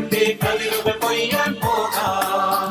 ജീവിതത്തിന്റെ കതിരുകൾ കൊയ്യാൻ പോകാം.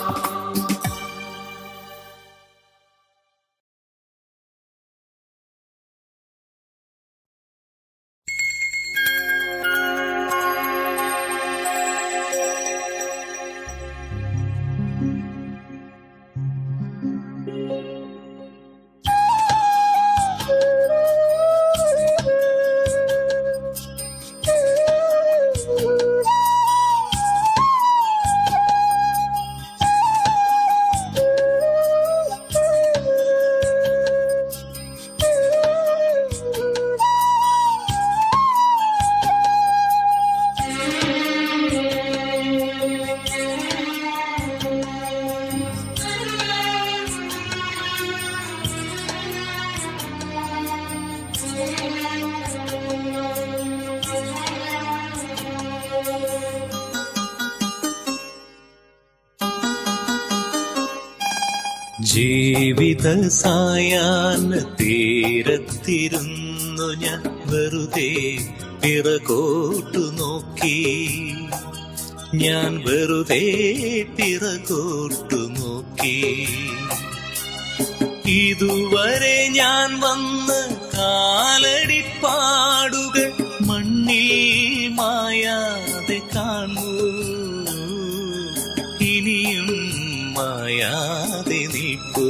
ജീവിത സായാഹ്ന തീരത്തിരുന്നു ഞാൻ വെറുതെ പിറകോട്ടു നോക്കി. ഞാൻ വെറുതെ പിറകോട്ടു നോക്കി. ഇതുവരെ ഞാൻ വന്ന കാലടിപ്പാടുകൾ മണ്ണിൽ മായാതെ കാണൂ. ഇനിയും മായാതെ നിൽപ്പൂ.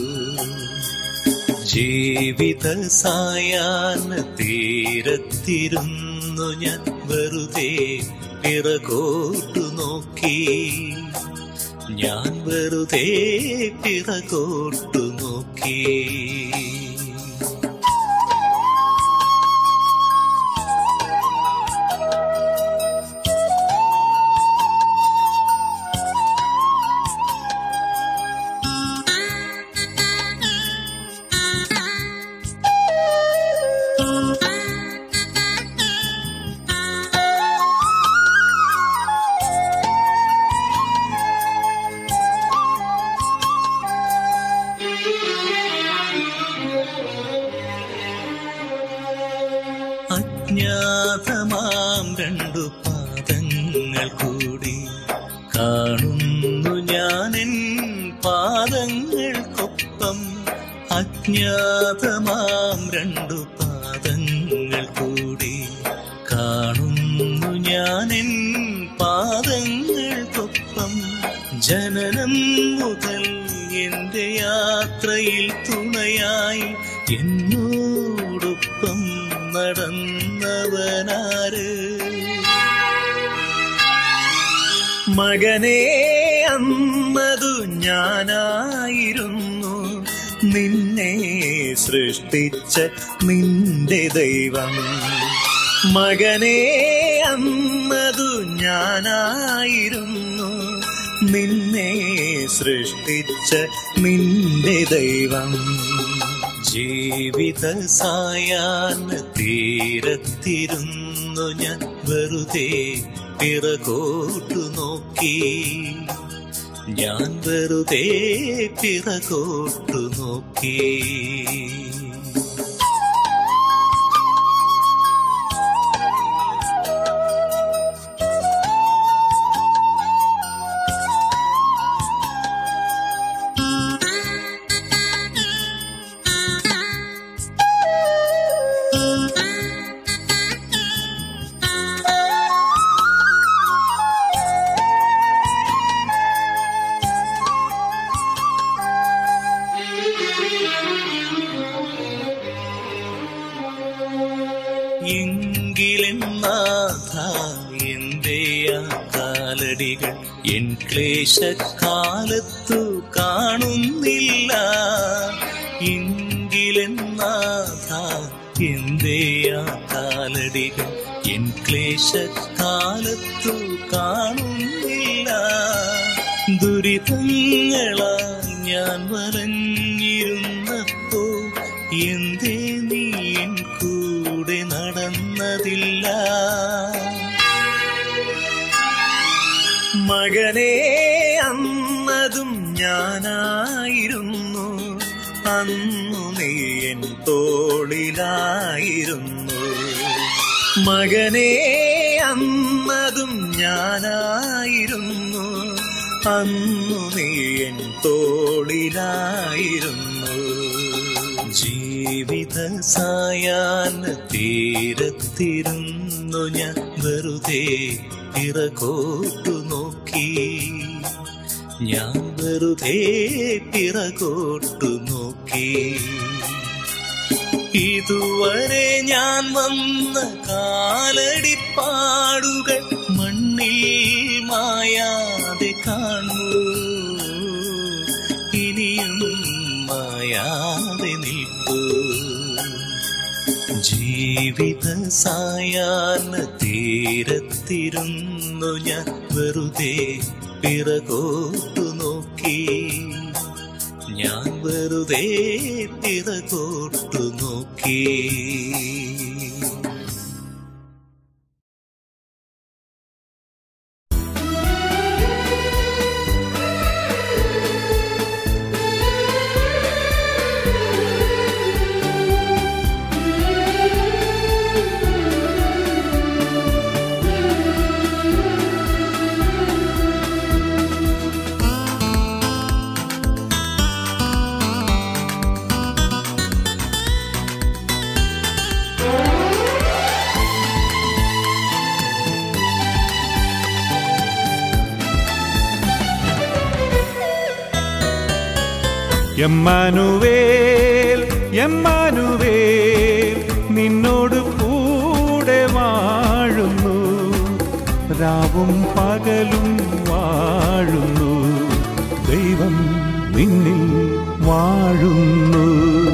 ജീവിത സായാഹ്ന തീരത്തിരുന്നു ഞാൻ വെറുതെ പിറകോട്ടു നോക്കി. ഞാൻ വെറുതെ പിറകോട്ടു നോക്കി. അജ്ഞാതമാം രണ്ടു പാദങ്ങൾ കൂടി കാണുന്നു ഞാനെൻ പാദങ്ങൾക്കൊപ്പം. അജ്ഞാതമാം രണ്ടു പാദങ്ങൾ കൂടി കാണുന്നു ഞാനെൻ പാദങ്ങൾക്കൊപ്പം. ജനനം മുതൽ എന്റെ യാത്രയിൽ തുണയായി എന്നോടൊപ്പം നടന്നവനാര്? മകനെ, അന്നതു ഞാനായിരുന്നു, നിന്നെ സൃഷ്ടിച്ച നിന്റെ ദൈവം. മകനെ, അന്നതു ഞാനായിരുന്നു, നിന്നെ സൃഷ്ടിച്ച നിന്റെ ദൈവം. ജീവിത സായാഹ്ന തീരത്തിരുന്നു ഞാൻ വെറുതെ പിറകോട്ടു നോക്കി. ഞാൻ വെറുതെ പിറകോട്ടു നോക്കി. എങ്കിലെന്നാഥ എന്റെ ആ കാലടികൾ എൻ ക്ലേശക്കാലത്തു കാണുന്നില്ല. എങ്കിലെന്നാഥ എന്റെ ആ കാലടികൾ എൻ ക്ലേശക്കാലത്തു കാണുന്നില്ല. ദുരിതങ്ങളാൽ ഞാൻ വലഞ്ഞിരുന്നപ്പോ എന്തേ നീ എൻ കൂടെ നടന്നതില്ല? മകനെ, അന്നതും ഞാനായിരുന്നു, അന്നു നീ എൻ തോളിലായിരുന്നു. മകനെ, അന്നതും ഞാനായിരുന്നു, അന്നു നീ എൻ തോളിലായിരുന്നു. ജീവിത സായാഹ്ന തീരത്തിരുന്നു ഞാൻ വെറുതെ പിറകോട്ടു നോക്കി, ഞാൻ വെറുതെ പിറകോട്ടു നോക്കി. ഇതുവരെ ഞാൻ വന്ന കാലടിപ്പാടുകൾ മണ്ണിൽ മായാതെ കാണൂ, ഇനിയും മായാതെ നിൽപ്പൂ. ജീവിത സായാഹ്ന തീരത്തിരുന്നു ഞാൻ വെറുതെ പിറകോട്ടു നോക്കി, ഞാൻ വെറുതെ പിറകോട്ടു നോക്കി. എമ്മാനുവേൽ എമ്മാനുവേൽ നിന്നോട് കൂടെ വാഴുന്നു, രാവും പകലും വാഴുന്നു, ദൈവം നിന്നിൽ വാഴുന്നു.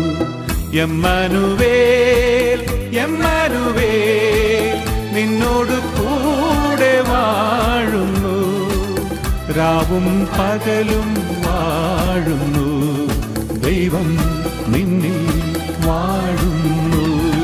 എമ്മാനുവേൽ എമ്മാനുവേൽ നിന്നോട് കൂടെ വാഴുന്നു, രാവും പകലും വാഴുന്നു, ദൈവം നിന്നിൽ വാഴുന്നു.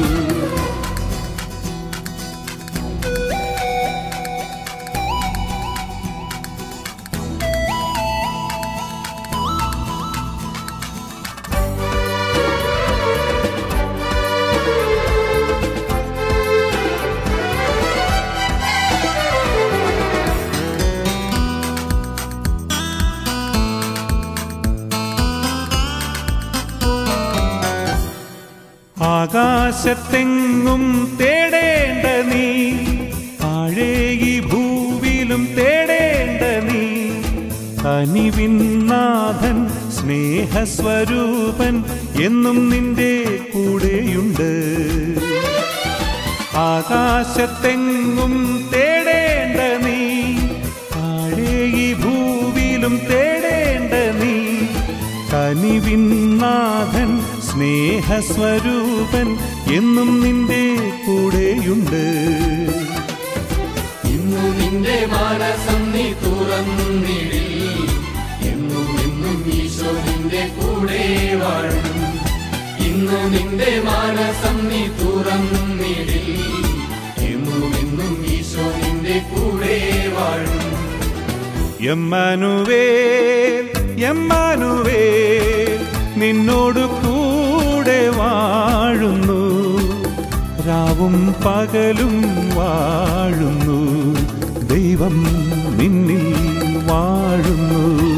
ആകാശത്തെങ്ങും തേടേണ്ട നീ, താഴെ ഈ ഭൂവിലും തേടേണ്ട നീ, കനിവിന്നാഥൻ സ്നേഹസ്വരൂപൻ എന്നും നിന്റെ കൂടെയുണ്ട്. ആകാശത്തെങ്ങും തേടേണ്ട നീ, താഴെ ഈ ഭൂവിലും തേടേണ്ട നീ, കനിവിന്നാഥൻ സ്നേഹസ്വരൂപൻ എന്നും നിന്റെ കൂടെയുണ്ട്. ഇന്നു നിന്റെ മനസ്സം നീ തുറന്നിടിൽ, എന്നും എന്നും ഈശോ നിന്റെ കൂടെ വാഴും. ഇന്നു നിന്റെ മനസ്സം നീ തുറന്നിടിൽ, എന്നും എന്നും ഈശോ നിന്റെ കൂടെ വാഴും. എമ്മാനുവേൽ എമ്മാനുവേൽ നിന്നോട് കൂടെ വാഴുന്നു, രാവും പകലും വാഴുന്നു, ദൈവം നിന്നിൽ വാഴുന്നു.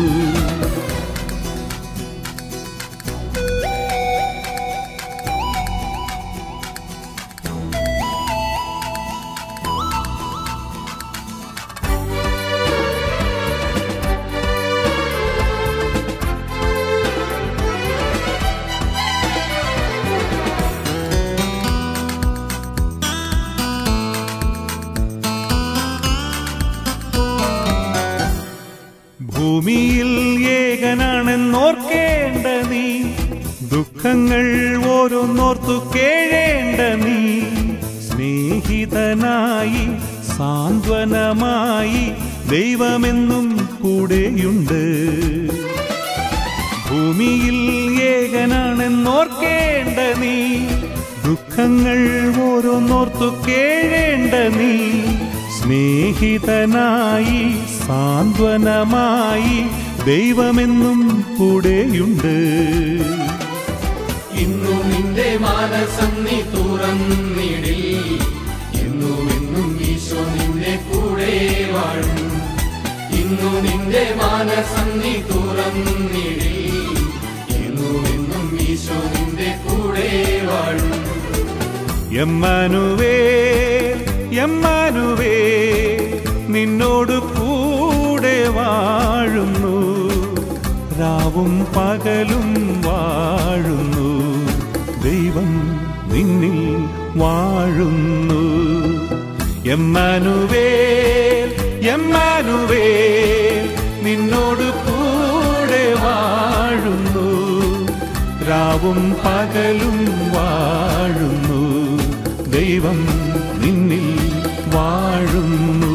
ഭൂമിയിൽ ഏകനാണെന്നോർക്കേണ്ട നീ, ദുഃഖങ്ങൾ ഓരോന്നോർത്തു കേഴേണ്ട നീ, സ്നേഹിതനായി സാന്ത്വനമായി ദൈവമെന്നും കൂടെയുണ്ട്. ഭൂമിയിൽ ഏകനാണെന്നോർക്കേണ്ട നീ, ദുഃഖങ്ങൾ ഓരോന്നോർത്തു കേഴേണ്ട നീ, സ്നേഹിതനായി സാന്ത്വനമായി ദൈവമെന്നും കൂടെയുണ്ട്. ഇന്നു നിന്റെ മനസ്സം നീ തുറന്നിടിൽ, എന്നും എന്നും ഈശോ വാഴും. ഇന്നു നിന്റെ മാനസം നീ തുറന്നിടിൽ, എന്നുമെന്നും ഈശോ നിന്റെ കൂടെ വാഴും. എമ്മാനുവേൽ എമ്മാനുവേൽ നിന്നോട് കൂടെ വാഴുന്നു, രാവും പകലും വാഴുന്നു, ദൈവം നിന്നിൽ വാഴുന്നു. എമ്മാനുവേൽ എമ്മാനുവേൽ നിന്നോട് കൂടെ വാഴുന്നു, രാവും പകലും വാഴുന്നു, ദൈവം നിന്നിൽ വാഴുന്നു.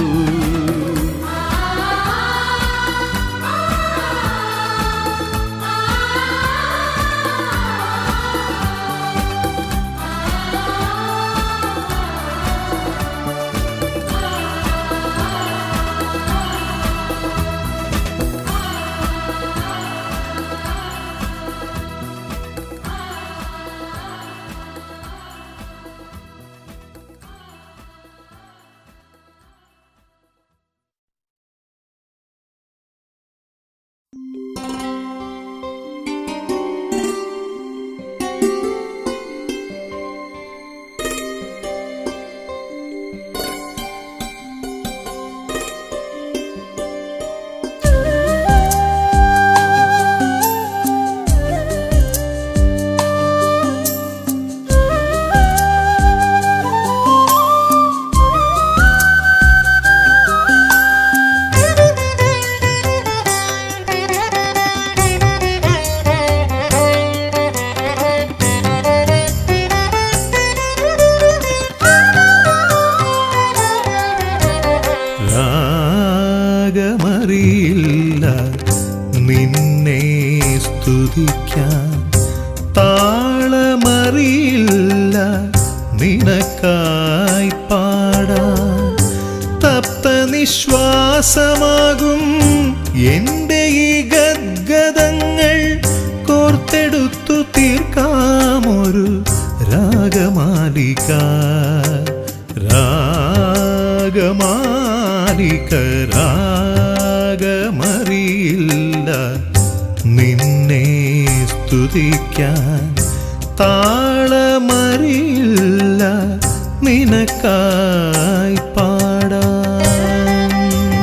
രാഗമറിയില്ല നിന്നെ സ്തുതിക്കാൻ, താളമറിയില്ല നിനക്കായി പാടാൻ, തപ്ത നിശ്വാസമാകും എൻ്റെ ഈ ഗദ്ഗദങ്ങൾ കോർത്തെടുത്തു തീർക്കാമൊരു രാഗമാലിക. രാഗമാലിക രാഗമറിയില്ല നിന്നെ സ്തുതിക്കാൻ, താളമറിയില്ല നിനക്കായി പാടാൻ.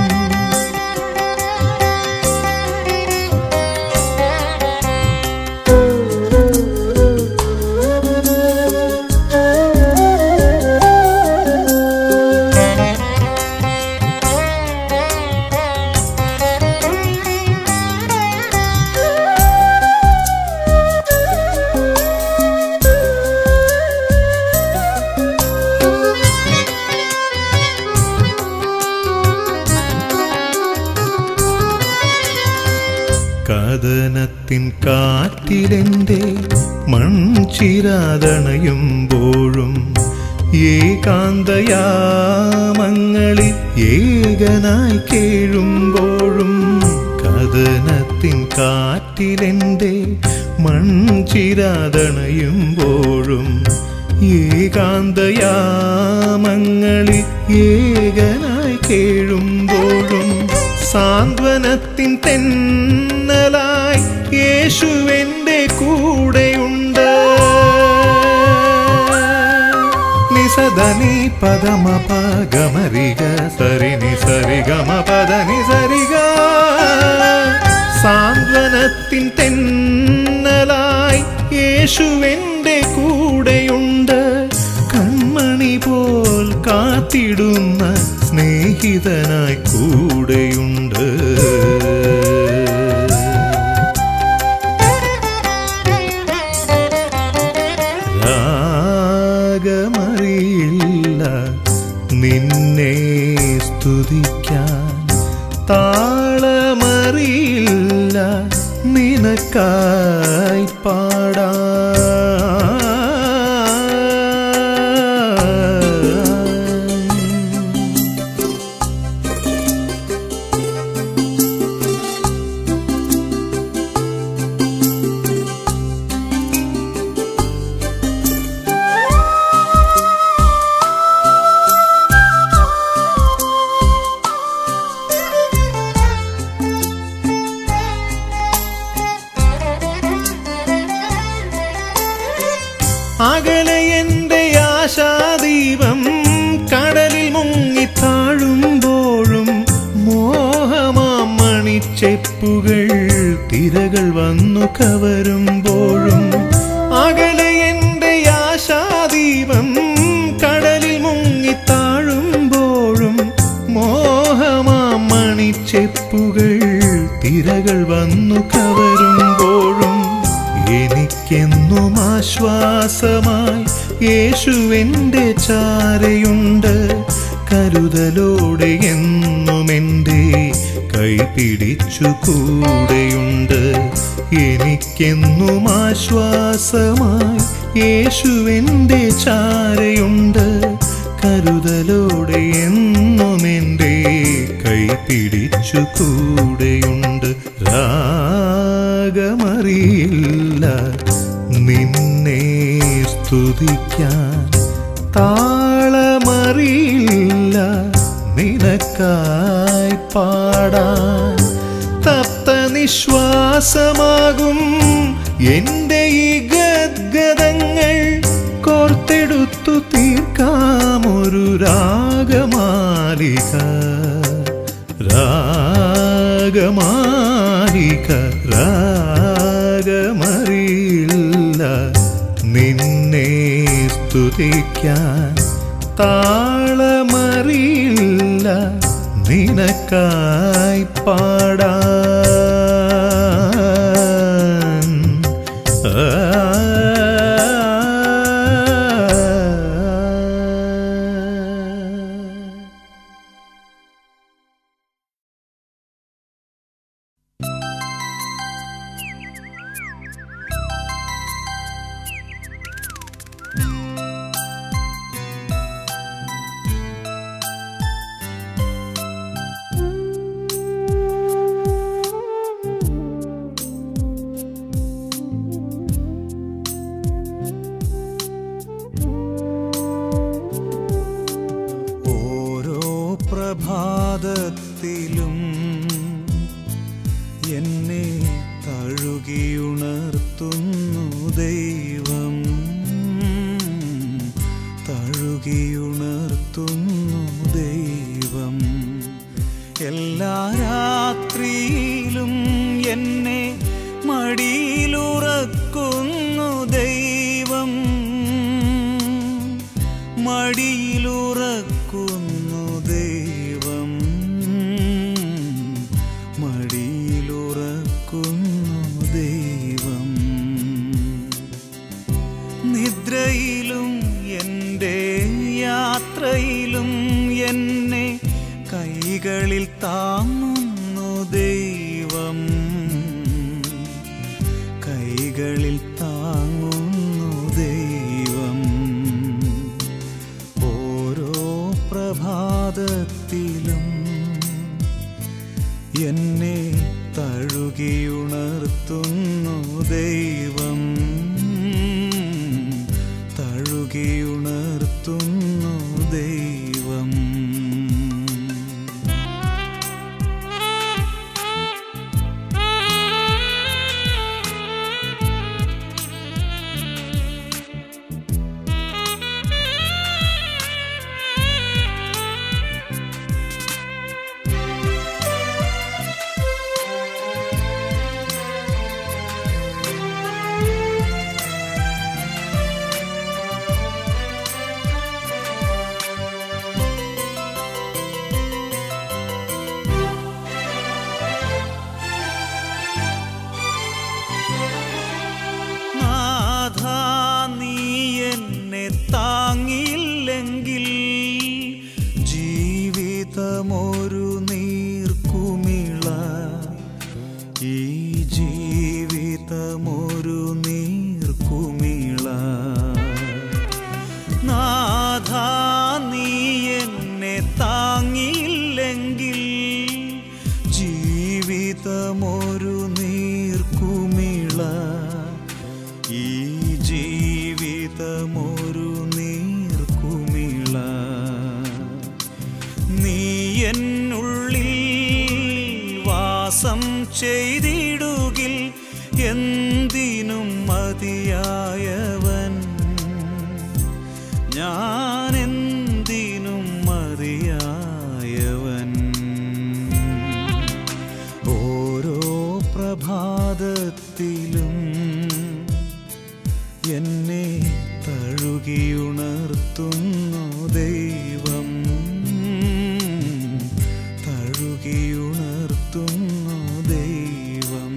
കഥനത്തിൻ കാറ്റിലെൻ്റെ മൺചിരാതണയുമ്പോഴും, ഏകാന്തയാമങ്ങളിൽ ഏകനായി കേഴുമ്പോഴും, കഥനത്തിൻ കാറ്റിലെൻ്റെ മൺചിരാതണയുമ്പോഴും, ഏകാന്തയാമങ്ങളിൽ ഏകനായി കേഴുമ്പോഴും, സാന്ത്വനത്തിൻ തെന്നലായി യേശുവെൻ്റെ കൂടെയുണ്ട്. നിസദനി പദമ പഗമരിക സരിനി സരിഗമ പദനി സരിഗ, സാന്ത്വനത്തിൻ തെന്നലായി യേശുവെൻ്റെ കൂടെയുണ്ട്. കൺമണി പോൽ കാത്തിടുന്ന സ്നേഹിതനായി കൂടെയുണ്ട്. രാഗമറിയില്ല നിന്നെ സ്തുതിക്കാൻ, താളമറിയില്ല നിനക്കായി പാടാൻ. മണിച്ചെപ്പുകൾ തിരകൾ വന്നു കവരുമ്പോഴും അകലെ എൻ്റെ ആശാദീപം കടലിൽ മുങ്ങിത്താഴുമ്പോഴും മോഹമാം മണിച്ചെപ്പുകൾ തിരകൾ വന്നു കവരുമ്പോഴും എനിക്കെന്നും ആശ്വാസമായി യേശുവെൻ്റെ ചാരയുണ്ട്. കരുതലോടെ എന്നും എൻ്റെ കൈപിടിച്ചു കൂടെയുണ്ട്. എനിക്കെന്നും ആശ്വാസമായി യേശുവെൻ്റെ ചാരയുണ്ട്. കരുതലോടെ എന്നും എൻ്റെ കൈപിടിച്ചു കൂടെയുണ്ട്. രാഗമറിയില്ല നിന്നെ സ്തുതിക്കാൻ, താളമറിയില്ല നിനക്കായി പാടാൻ. തപ്ത നിശ്വാസമാകും എൻ്റെ ഈ ഗദ്ഗതങ്ങൾ കോർത്തെടുത്തു തീർക്കാമൊരു രാഗമാലിക. രാഗമാലിക രാഗമറിയില്ല നിന്നെ സ്തുതിക്കാൻ, താളമറിയില്ല നിനക്കായി പാടാൻ. പ്രഭാതത്തിലും എന്നെ തഴുകിയുണർത്തുന്നു ദൈവം, തഴുകിയുണർത്തുന്നു ദൈവം. എല്ലാ രാത്രിയിലും എന്നെ മടിയിലുറക്കുന്നു ദൈവം, മടിയിലുറക്കുന്നു ദൈവം, മടിയിലുറക്കുന്നു ദൈവം. നിദ്രയിലും എൻ്റെ യാത്രയിലും എന്നെ കൈകളിൽ താങ്ങുന്നു ദൈവം, കൈകളിൽ താങ്ങുന്നു ദൈവം. ഓരോ പ്രഭാതത്തിലും എന്നെ തഴുകിയുണർത്തുന്നു ദൈവം, തഴുകിയുണർത്തുന്നു ദൈവം. താങ്ങിയില്ലെങ്കിൽ ജീവിതമൊരു നീർക്കുമിള, ഈ ജീവിതമൊരു നീർക്കുമിള. നാഥാ നീ എന്നെ താങ്ങിയില്ലെങ്കിൽ ജീവിതമൊരു നീർക്കുമിള, ഈ ജീവിതമൊരു നീർക്കുമിള. നീ എന്നുള്ളിൽ വാസം ചെയ്തിടുകിൽ എന്തിനും മതിയായവൻ, ഞാൻ എന്തിനും മതിയായവൻ. ഓ തഴുകിയുണർത്തുന്നു ദൈവം.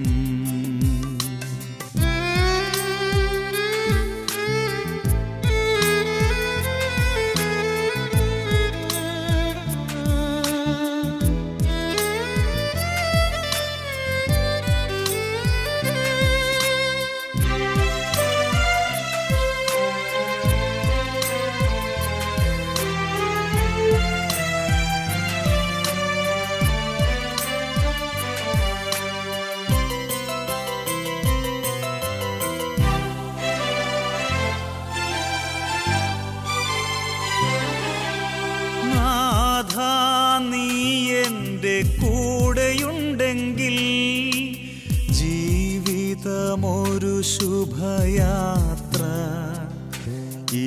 നീ എൻ്റെ കൂടെയുണ്ടെങ്കിൽ ജീവിതമൊരു ശുഭയാത്ര, ഈ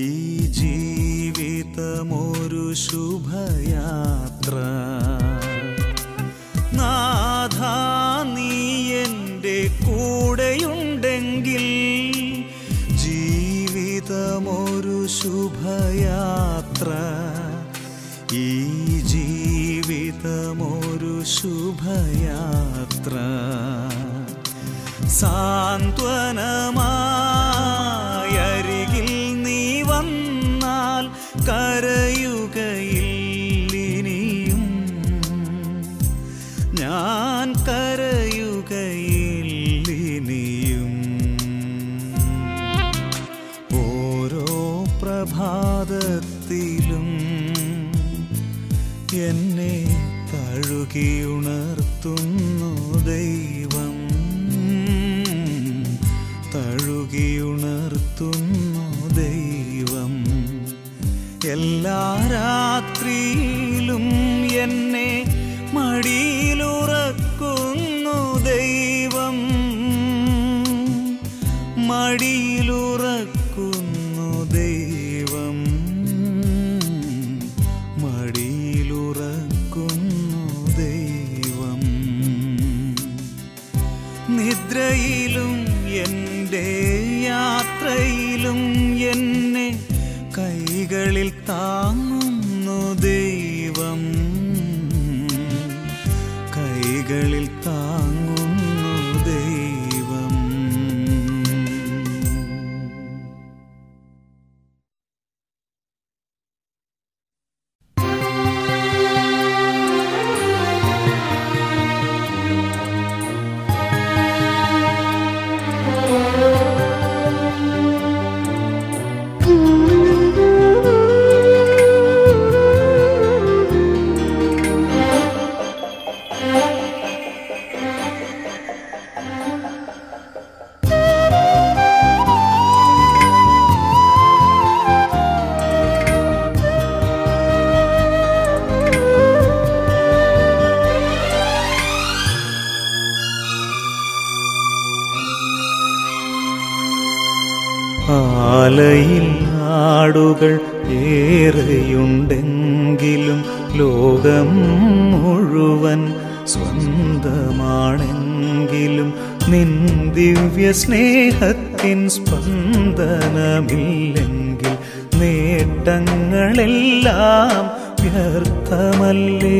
ജീവിതമൊരു ശുഭയാത്ര. നാഥാ നീ എൻ്റെ കൂടെയുണ്ടെങ്കിൽ ജീവിതമൊരു ശുഭയാത്ര, ഈ ജീവിതമൊരു ശുഭയാത്ര. സാന്ത്വനമായരികിൽ നീ വന്നാൽ കരയുകയില്ലിനിയും, ഞാൻ കരയുകയില്ലിനിയും. ഓരോ പ്രഭാതത്തിലും എന്നെ തഴുകിയുണർത്തുന്നു ദൈവം, തഴുകിയുണർത്തുന്നു ദൈവം. എല്ലാ രാത്രിയിലും എന്നെ മടിയിലുറക്കുന്നു ദൈവം, മടിയിലുറക്കുന്നു ദൈവം, മടിയിലുറക്കുന്നു ദൈവം. നിദ്രയിലും എൻ്റെ യാത്രയിലും എന്നെ കൈകളിൽ താങ്ങുന്നു ദൈവം, കൈകളിൽ താങ്ങുന്നു ദൈവം. ആലയിൽ ആടുകൾ ഏറെയുണ്ടെങ്കിലും ലോകം മുഴുവൻ സ്വന്തമാണെങ്കിലും നിൻ ദിവ്യ സ്നേഹത്തിൻ സ്പന്ദനമില്ലെങ്കിൽ നേട്ടങ്ങളെല്ലാം വ്യർത്ഥമല്ലേ.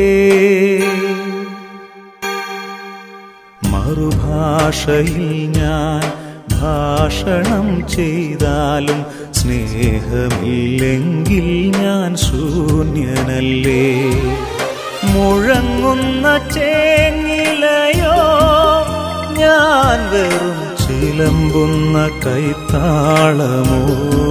മറുഭാഷയിൽ ഞാൻ ഭാഷണം ചെയ്താലും സ്നേഹമില്ലെങ്കിൽ ഞാൻ ശൂന്യനല്ലേ. മുഴങ്ങുന്ന ചേങ്ങിലയോ ഞാൻ വെറും ചിലമ്പുന്ന കൈത്താളമോ.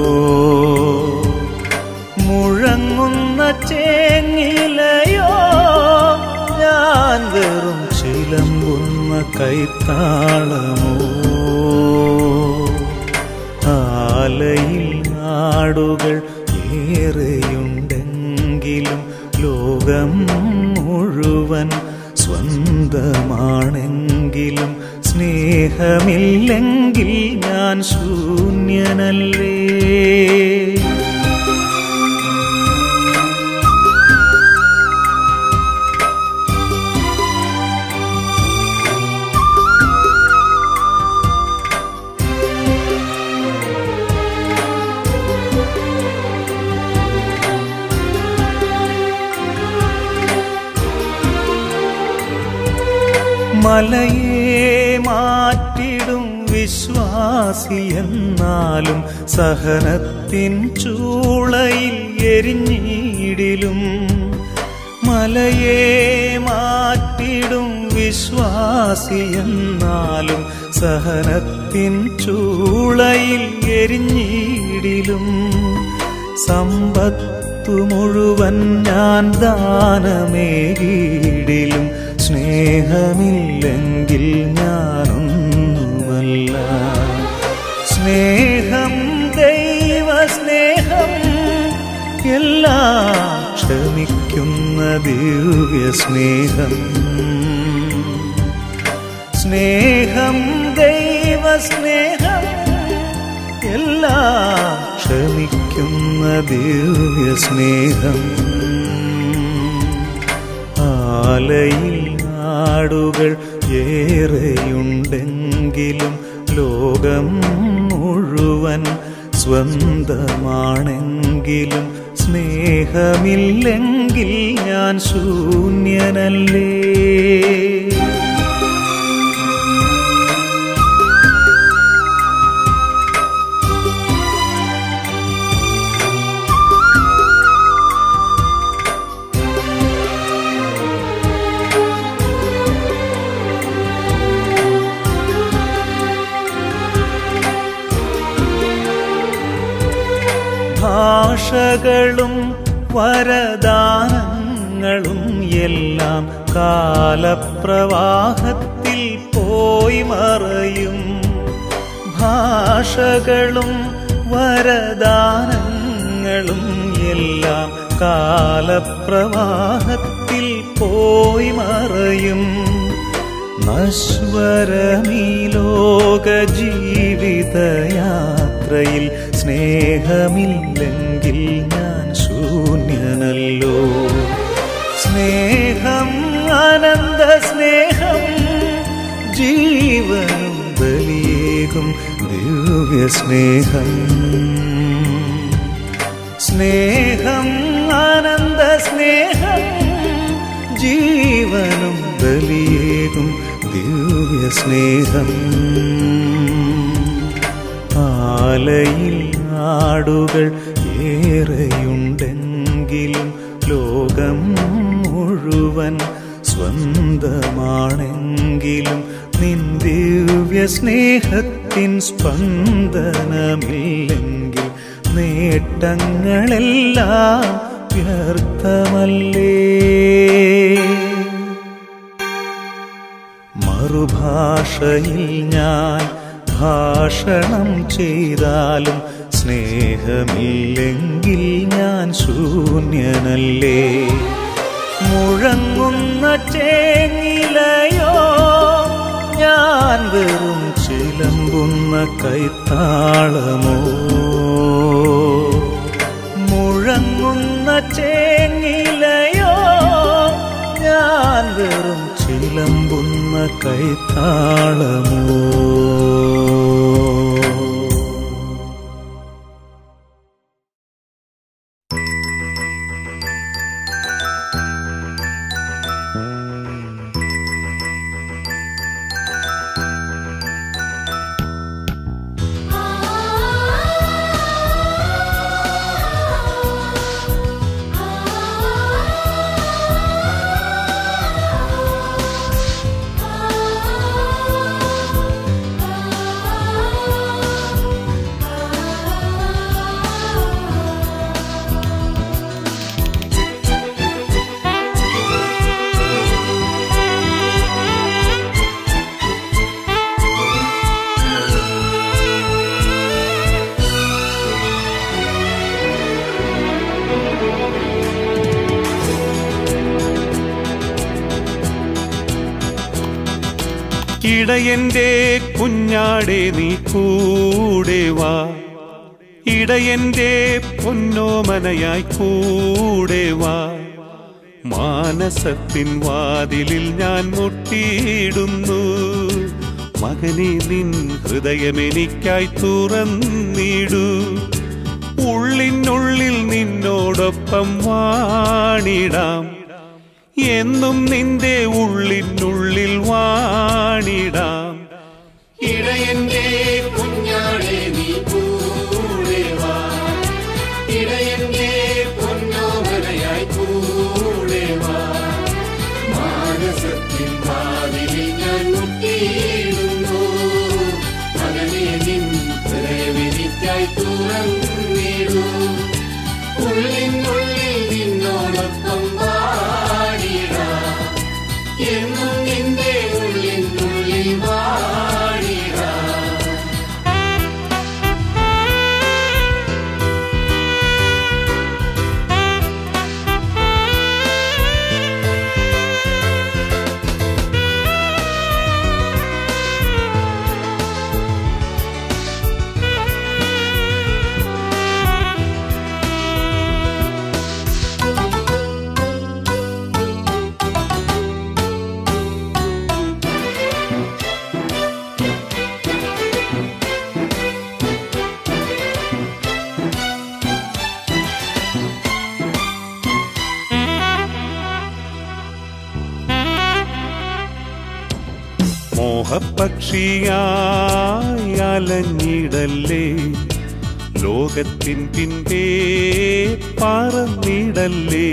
മുഴങ്ങുന്ന ചേങ്ങിലയോ ഞാൻ വെറും ചിലമ്പുന്ന കൈത്താളമോ. ആലയിൽ ആടുകൾ ഏറെയുണ്ടെങ്കിലും ലോകം മുഴുവൻ സ്വന്തമാണെങ്കിലും സ്നേഹമില്ലെങ്കിൽ ഞാൻ ശൂന്യനല്ലേ. മലയെ മാറ്റിടും വിശ്വാസി എന്നാലും സഹനത്തിൻ ചൂളയിൽ എരിഞ്ഞിടിലും. മലയെ മാറ്റിടും വിശ്വാസി എന്നാലും സഹനത്തിൻ ചൂളയിൽ എരിഞ്ഞിടിലും. സമ്പത്തു മുഴുവൻ ഞാൻ ദാനമേകിടിലും സ്നേഹമില്ലെങ്കിൽ ഞാനൊന്നുമല്ല. സ്നേഹം ദൈവസ്നേഹം എല്ലാം ക്ഷമിക്കുന്ന ദിവ്യസ്നേഹം. സ്നേഹം ദൈവസ്നേഹം എല്ലാം ക്ഷമിക്കുന്ന ദിവ്യസ്നേഹം. ആലയിൽ നാടുകൾ ഏറെയുണ്ടെങ്കിലും ലോകം മുഴുവൻ സ്വന്തമാണെങ്കിലും സ്നേഹമില്ലെങ്കിൽ ഞാൻ ശൂന്യനല്ലേ. ഭാഷകളും വരദാനങ്ങളും എല്ലാം കാലപ്രവാഹത്തിൽ പോയി മറയും. ഭാഷകളും വരദാനങ്ങളും എല്ലാം കാലപ്രവാഹത്തിൽ പോയി മറയും. നശ്വരമീ ലോക ജീവിതയാത്രയിൽ സ്നേഹമില്ലെങ്കിൽ ഞാൻ ശൂന്യനല്ലോ. സ്നേഹം ആനന്ദ സ്നേഹം ജീവനും ബലിയേകും ദിവ്യസ്നേഹം. സ്നേഹം ആനന്ദ സ്നേഹം ജീവനും ബലിയേകും ദിവ്യസ്നേഹം. ആലയിൽ നാടുകൾ ഏറെയുണ്ടെങ്കിലും ലോകം മുഴുവൻ സ്വന്തമാണെങ്കിലും നിൻ ദിവ്യസ്നേഹത്തിൻ സ്പന്ദനമില്ലെങ്കിൽ നേട്ടങ്ങളെല്ലാം വ്യർത്ഥമല്ലേ. മറുഭാഷയിൽ ഞാൻ ഭാഷണം ചെയ്താലും സ്നേഹമില്ലെങ്കിൽ ഞാൻ ശൂന്യനല്ലേ. മുഴങ്ങുന്ന ചേങ്ങിലയോ ഞാൻ വെറും ചിലമ്പുന്ന കൈത്താളമോ. മുഴങ്ങുന്ന ചേങ്ങിലയോ ഞാൻ വെറും ചിലമ്പുന്ന കൈത്താളമോ. ഇടയന്റെ കുഞ്ഞാടെ നീ കൂടെ വാ, ഇടയന്റെ പൊന്നോമനയായി കൂടെ വാ. മാനസത്തിൻ വാതിലിൽ ഞാൻ മുട്ടിയിടുന്നു, മകനെ നിൻ ഹൃദയമെനിക്കായി തുറന്നിടൂ. ഉള്ളിനുള്ളിൽ നിന്നോടൊപ്പം വാണിടാം, എന്നും നിന്റെ ഉള്ളിനുള്ളിൽ വാണിടാം. നിൻ വാതിലിൽ ഞാൻ മുട്ടിയിടുന്നു. മകനെ നിൻ ഹൃദയമെനിക്കായി തുറന്നിടൂ. ഉള്ളിനുള്ളിൽ നിന്നോടൊപ്പം വാടിടാം. എന്നും നിന്റെ ഉള്ളിനുള്ളിൽ വാടിടാം. മോഹപക്ഷിയായി അലഞ്ഞിടല്ലേ, ലോകത്തിൻ പിൻപേ പറന്നിടല്ലേ.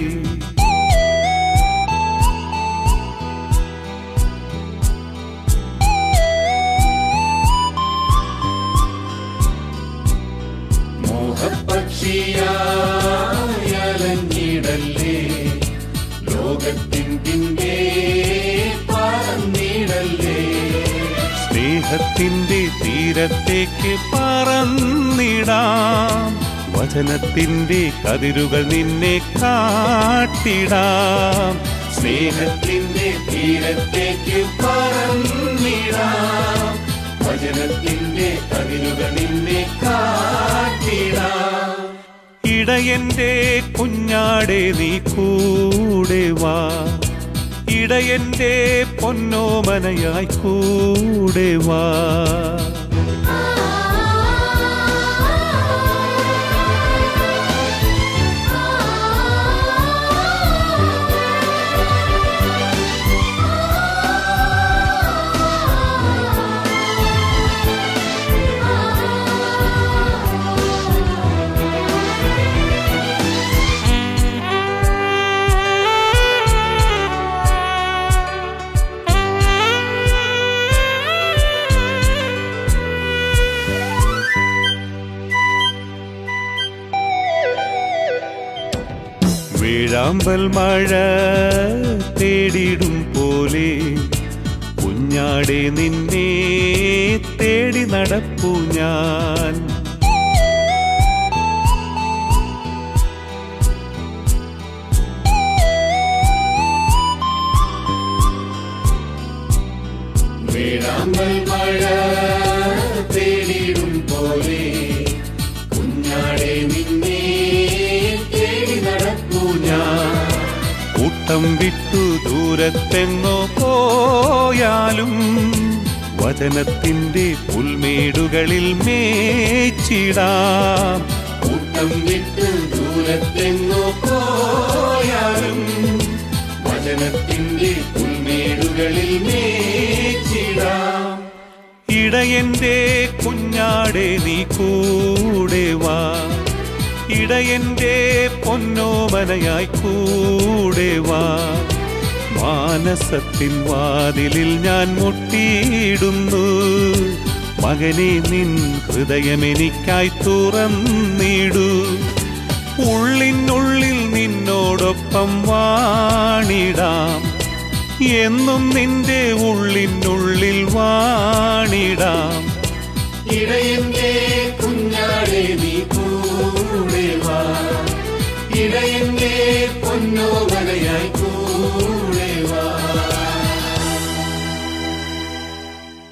മോഹപക്ഷിയായി അലഞ്ഞിടല്ലേ, ലോകത്തിൻ പിൻപേ പറന്നിടല്ലേ. സ്നേഹത്തിന്റെ തീരത്തേക്ക് പറന്നിടാം, വചനത്തിന്റെ കതിരുകൾ നിന്നെ കാട്ടിടാം. സ്നേഹത്തിന്റെ തീരത്തേക്ക് പറന്നിടാം, വചനത്തിന്റെ കതിരുകൾ നിന്നെ കാട്ടിടാം. ഇടയന്റെ കുഞ്ഞാടെ നീ കൂടെ വാ, ഇടയന്റെ പൊന്നോമനയായി കൂടെ വാ. വേഴാമ്പൽ മഴ തേടിടും പോലെ കുഞ്ഞാടെ നിന്നെ തേടി നടപ്പു ഞാൻ. വേഴാമ്പൽ മഴ തേടിടും പോലെ കുഞ്ഞാടെ നിന്നെ തേടി നടപ്പു ഞാൻ. കൂട്ടം വിട്ടു ദൂരത്തെങ്ങോ പോയാലും വചനത്തിന്റെ പുൽമേടുകളിൽ മേച്ചിടാം. കൂട്ടം വിട്ടു ദൂരത്തെങ്ങോ പോയാലും വചനത്തിന്റെ പുൽമേടുകളിൽ മേച്ചിടാം. ഇടയന്റെ കുഞ്ഞാടെ നീ കൂടെ വാ, ഇടയന്റെ പൊന്നോമനയായി കൂടെ വാ. മാനസത്തിൻ വാതിലിൽ ഞാൻ മുട്ടിയിടുന്നു, മകനെ നിൻ ഹൃദയമെനിക്കായി തുറന്നിടൂ. ഉള്ളിനുള്ളിൽ നിന്നോടൊപ്പം വാണിടാം, എന്നും നിന്റെ ഉള്ളിനുള്ളിൽ വാണിടാം. ഇടയന്റെ കുഞ്ഞാടെ നീ കൂടെ വാ, ഇടയന്റെ പൊന്നോമനയായി കൂടെ വാ.